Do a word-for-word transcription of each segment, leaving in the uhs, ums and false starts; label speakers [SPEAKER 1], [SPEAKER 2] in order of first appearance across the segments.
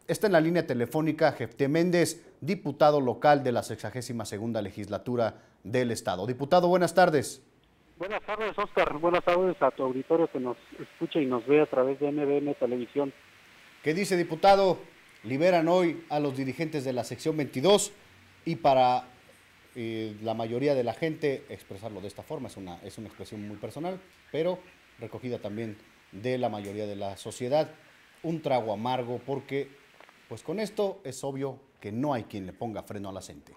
[SPEAKER 1] Está en la línea telefónica Jefté Méndez, diputado local de la sexagésima segunda legislatura del Estado. Diputado, buenas tardes.
[SPEAKER 2] Buenas tardes, Oscar. Buenas tardes a tu auditorio que nos escucha y nos ve a través de M B M Televisión.
[SPEAKER 1] ¿Qué dice, diputado? Liberan hoy a los dirigentes de la sección veintidós y para eh, la mayoría de la gente expresarlo de esta forma, es una, es una expresión muy personal, pero recogida también de la mayoría de la sociedad. Un trago amargo porque, pues con esto es obvio que no hay quien le ponga freno a la gente.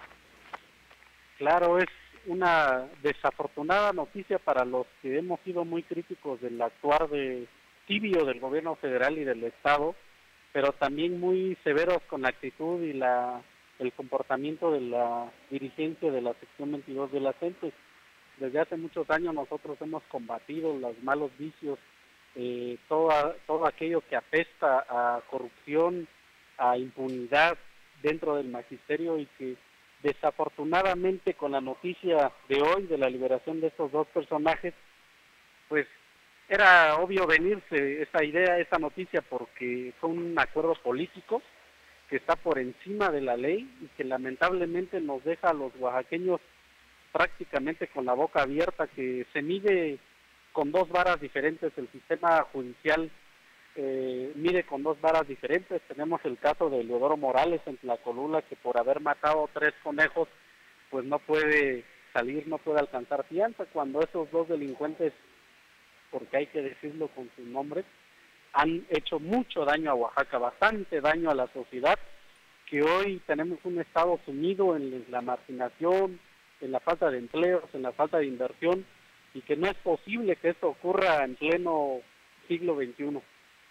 [SPEAKER 2] Claro, es una desafortunada noticia para los que hemos sido muy críticos del actuar de tibio del gobierno federal y del Estado, pero también muy severos con la actitud y la el comportamiento de la dirigencia de la sección veintidós de la gente. Desde hace muchos años nosotros hemos combatido los malos vicios, eh, todo, todo aquello que apesta a corrupción, a impunidad dentro del magisterio, y que desafortunadamente con la noticia de hoy de la liberación de estos dos personajes, pues era obvio venirse esa idea, esa noticia, porque fue un acuerdo político que está por encima de la ley y que lamentablemente nos deja a los oaxaqueños prácticamente con la boca abierta, que se mide con dos varas diferentes. El sistema judicial eh, mide con dos varas diferentes. Tenemos el caso de Leodoro Morales en Tlacolula, que por haber matado tres conejos, pues no puede salir, no puede alcanzar fianza, cuando esos dos delincuentes, porque hay que decirlo con sus nombres, han hecho mucho daño a Oaxaca, bastante daño a la sociedad, que hoy tenemos un estado sumido en la marginación, en la falta de empleos, en la falta de inversión, y que no es posible que esto ocurra en pleno siglo veintiuno.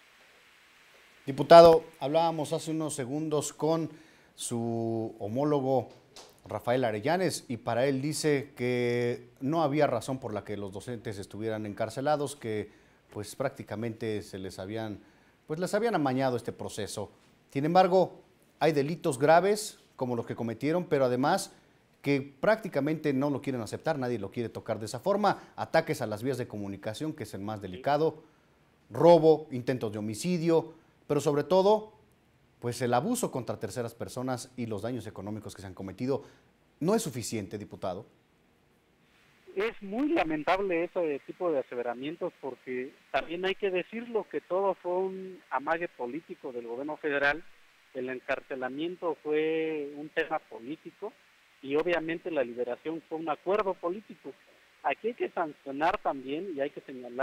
[SPEAKER 1] Diputado, hablábamos hace unos segundos con su homólogo Rafael Arellanes y para él dice que no había razón por la que los docentes estuvieran encarcelados, que pues prácticamente se les habían, pues les habían amañado este proceso. Sin embargo, hay delitos graves como los que cometieron, pero además que prácticamente no lo quieren aceptar, nadie lo quiere tocar de esa forma, ataques a las vías de comunicación, que es el más delicado, robo, intentos de homicidio, pero sobre todo, pues el abuso contra terceras personas y los daños económicos que se han cometido. ¿No es suficiente, diputado?
[SPEAKER 2] Es muy lamentable ese tipo de aseveramientos, porque también hay que decirlo que todo fue un amague político del gobierno federal. El encarcelamiento fue un tema político y obviamente la liberación fue un acuerdo político. Aquí hay que sancionar también y hay que señalar.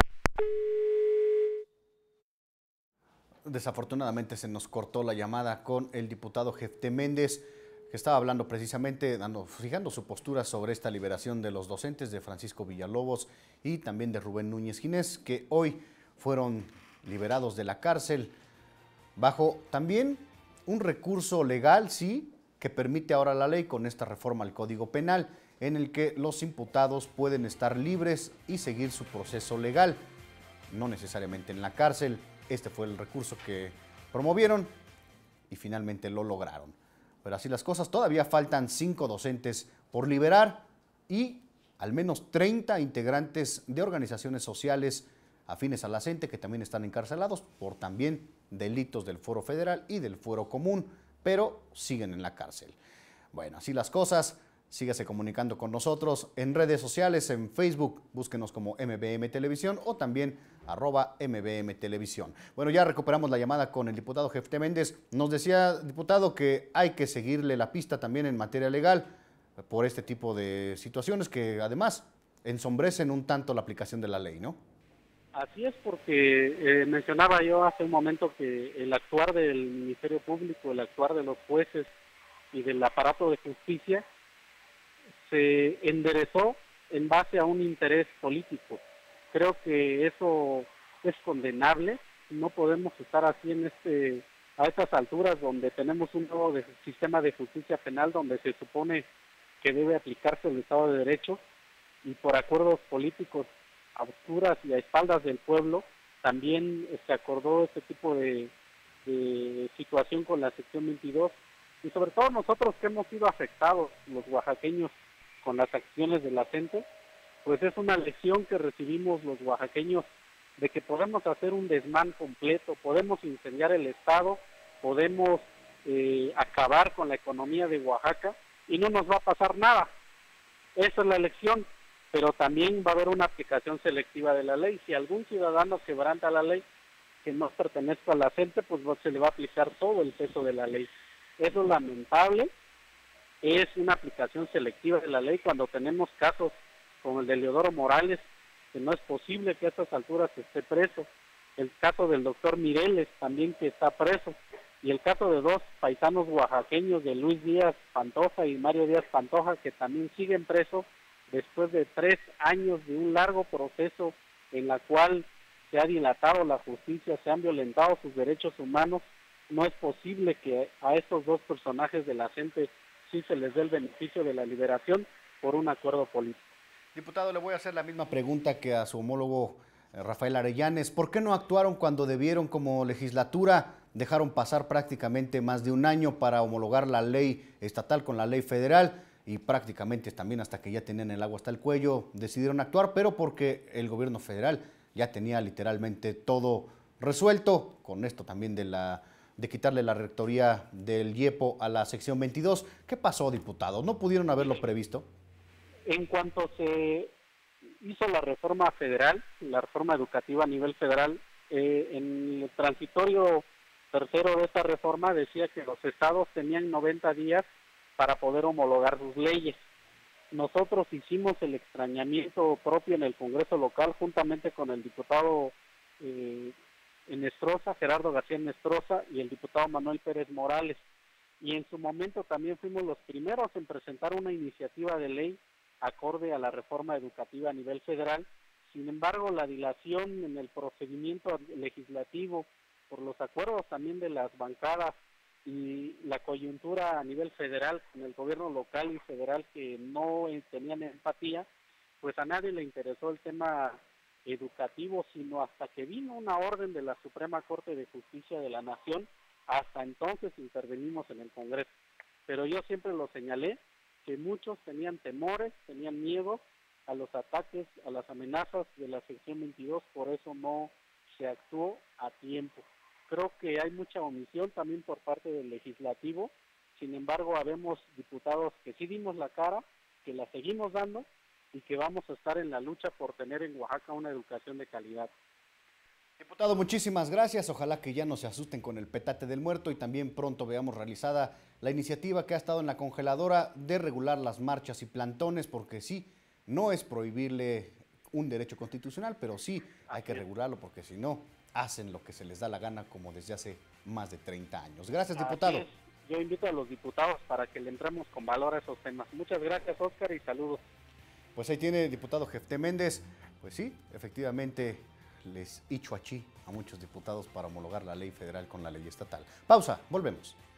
[SPEAKER 1] Desafortunadamente se nos cortó la llamada con el diputado Jefté Méndez, que estaba hablando precisamente, dando, fijando su postura sobre esta liberación de los docentes de Francisco Villalobos y también de Rubén Núñez Ginés, que hoy fueron liberados de la cárcel bajo también un recurso legal, sí, que permite ahora la ley con esta reforma al Código Penal, en el que los imputados pueden estar libres y seguir su proceso legal, no necesariamente en la cárcel. Este fue el recurso que promovieron y finalmente lo lograron. Pero así las cosas, todavía faltan cinco docentes por liberar y al menos treinta integrantes de organizaciones sociales afines a la gente que también están encarcelados por también delitos del Fuero Federal y del Fuero Común, pero siguen en la cárcel. Bueno, así las cosas. Sígase comunicando con nosotros en redes sociales, en Facebook, búsquenos como M B M Televisión o también arroba M B M Televisión. Bueno, ya recuperamos la llamada con el diputado Jefté Méndez. Nos decía, diputado, que hay que seguirle la pista también en materia legal por este tipo de situaciones que además ensombrecen un tanto la aplicación de la ley, ¿no?
[SPEAKER 2] Así es, porque eh, mencionaba yo hace un momento que el actuar del Ministerio Público, el actuar de los jueces y del aparato de justicia se enderezó en base a un interés político. Creo que eso es condenable. No podemos estar así en este a estas alturas, donde tenemos un nuevo de, sistema de justicia penal donde se supone que debe aplicarse el Estado de Derecho, y por acuerdos políticos a oscuras y a espaldas del pueblo también se acordó este tipo de, de situación con la sección veintidós, y sobre todo nosotros que hemos sido afectados, los oaxaqueños, con las acciones de la gente, pues es una lección que recibimos los oaxaqueños de que podemos hacer un desmán completo, podemos incendiar el Estado podemos eh, acabar con la economía de Oaxaca y no nos va a pasar nada. Esa es la elección, pero también va a haber una aplicación selectiva de la ley. Si algún ciudadano quebranta la ley que no pertenezca a la gente, pues se le va a aplicar todo el peso de la ley. Eso es lamentable, es una aplicación selectiva de la ley cuando tenemos casos como el de Leodoro Morales, que no es posible que a estas alturas esté preso, el caso del doctor Mireles también que está preso, y el caso de dos paisanos oaxaqueños de Luis Díaz Pantoja y Mario Díaz Pantoja que también siguen presos después de tres años de un largo proceso en la cual se ha dilatado la justicia, se han violentado sus derechos humanos. No es posible que a estos dos personajes de la gente sí se les dé el beneficio de la liberación por un acuerdo político.
[SPEAKER 1] Diputado, le voy a hacer la misma pregunta que a su homólogo eh, Rafael Arellanes. ¿Por qué no actuaron cuando debieron como legislatura? Dejaron pasar prácticamente más de un año para homologar la ley estatal con la ley federal y prácticamente también hasta que ya tenían el agua hasta el cuello decidieron actuar, pero porque el gobierno federal ya tenía literalmente todo resuelto, con esto también de la de quitarle la rectoría del IEPO a la sección veintidós. ¿Qué pasó, diputado? ¿No pudieron haberlo previsto?
[SPEAKER 2] En cuanto se hizo la reforma federal, la reforma educativa a nivel federal, eh, en el transitorio tercero de esta reforma decía que los estados tenían noventa días para poder homologar sus leyes. Nosotros hicimos el extrañamiento propio en el Congreso local juntamente con el diputado eh, Enestrosa, Gerardo García Enestrosa y el diputado Manuel Pérez Morales. Y en su momento también fuimos los primeros en presentar una iniciativa de ley acorde a la reforma educativa a nivel federal. Sin embargo, la dilación en el procedimiento legislativo por los acuerdos también de las bancadas y la coyuntura a nivel federal con el gobierno local y federal que no tenían empatía, pues a nadie le interesó el tema educativo, sino hasta que vino una orden de la Suprema Corte de Justicia de la Nación, hasta entonces intervenimos en el Congreso. Pero yo siempre lo señalé, que muchos tenían temores, tenían miedo a los ataques, a las amenazas de la sección veintidós, por eso no se actuó a tiempo. Creo que hay mucha omisión también por parte del legislativo, sin embargo, habemos diputados que sí dimos la cara, que la seguimos dando y que vamos a estar en la lucha por tener en Oaxaca una educación de calidad.
[SPEAKER 1] Diputado, muchísimas gracias. Ojalá que ya no se asusten con el petate del muerto y también pronto veamos realizada la iniciativa que ha estado en la congeladora de regular las marchas y plantones, porque sí, no es prohibirle un derecho constitucional, pero sí hay que regularlo porque si no, hacen lo que se les da la gana como desde hace más de treinta años. Gracias, diputado.
[SPEAKER 2] Así es. Yo invito a los diputados para que le entremos con valor a esos temas. Muchas gracias, Óscar, y saludos.
[SPEAKER 1] Pues ahí tiene el diputado Jefté Méndez. Pues sí, efectivamente les hicho achí a muchos diputados para homologar la ley federal con la ley estatal. Pausa, volvemos.